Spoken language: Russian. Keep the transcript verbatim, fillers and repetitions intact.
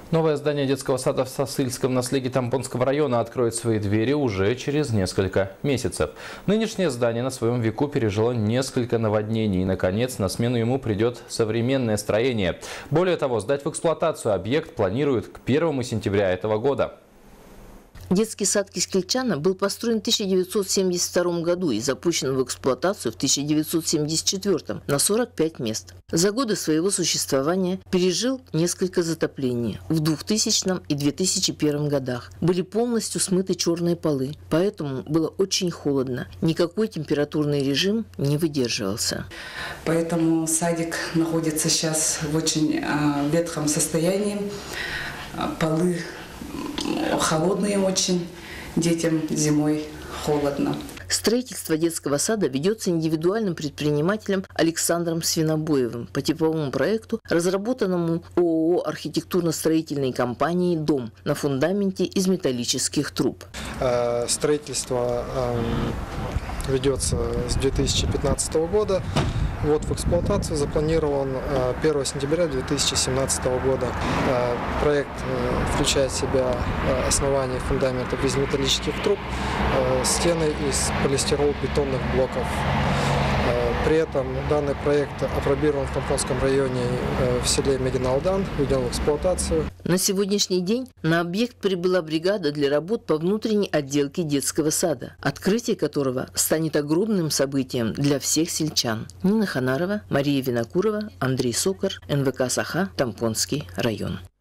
Новое здание детского сада в Сосыльском наследии Тампонского района откроет свои двери уже через несколько месяцев. Нынешнее здание на своем веку пережило несколько наводнений. И, наконец, на смену ему придет современное строение. Более того, сдать в эксплуатацию объект планируют к первому сентября этого года. Детский сад Кискельчана был построен в тысяча девятьсот семьдесят втором году и запущен в эксплуатацию в тысяча девятьсот семьдесят четвёртом на сорок пять мест. За годы своего существования пережил несколько затоплений. В двухтысячном и две тысячи первом годах были полностью смыты черные полы, поэтому было очень холодно. Никакой температурный режим не выдерживался. Поэтому садик находится сейчас в очень э, ветхом состоянии. Полы холодные очень, детям зимой холодно. Строительство детского сада ведется индивидуальным предпринимателем Александром Свинобоевым по типовому проекту, разработанному ООО архитектурно-строительной компанией «Дом» на фундаменте из металлических труб. Строительство ведется с две тысячи пятнадцатого года. Вот в эксплуатацию запланирован первого сентября две тысячи семнадцатого года. Проект включает в себя основание фундаментов из металлических труб, стены из полистирол-бетонных блоков. При этом данный проект апробирован в Тампонском районе в селе Мегиналдан, введен в эксплуатацию. На сегодняшний день на объект прибыла бригада для работ по внутренней отделке детского сада, открытие которого станет огромным событием для всех сельчан. Нина Ханарова, Мария Винокурова, Андрей Сокар, эн вэ ка «Саха», Тампонский район.